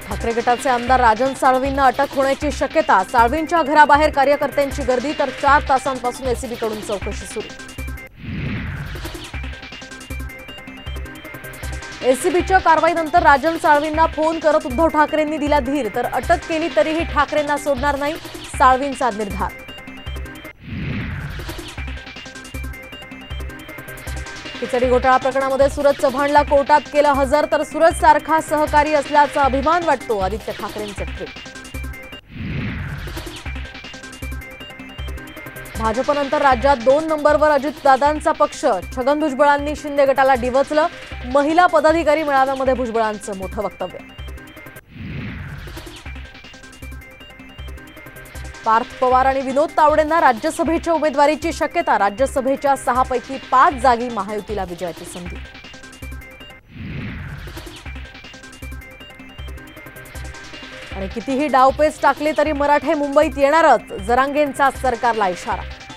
ठाकरे गटाचे आमदार राजन साळवींना अटक होण्याची शक्यता। साळवींच्या घराबाहेर कार्यकर्त्यांची गर्दी तर 4 तासांपासून एसीबीकडून चौकशी सुरू। एसीबीच्या कारवाईनंतर राजन साळवींना फोन करत उद्धव ठाकरेंनी दिला धीर, तर अटक केली तरीही ठाकरेंना सोडणार नाही, साळवींचा निर्धार। खिचडी घोटाळा प्रकरणामध्ये सूरज चव्हाणला कोर्टात केलं हजर, तर सूरज सारखा सहकारी असल्याचा अभिमान वाटतो, आदित्य ठाकरेंचे ट्विट। भाजपनंतर राज्यात 2 नंबरवर अजितदादांचा पक्ष। छगन भुजबळांनी शिंदे गटाला डिवचलं, महिला पदाधिकारी मेळाव्यामध्ये भुजबळांचं मोठं वक्तव्य। पार्थ पवार आणि विनोद तावडेंना राज्यसभेच्या उमेदवारीची शक्यता। राज्यसभेच्या 6 पैकी 5 जागी महायुतीला विजयाची संधी। आणि कितीही डावपेच टाकली तरी मराठे मुंबईत येणारच, जरांगेंचा सरकारला इशारा।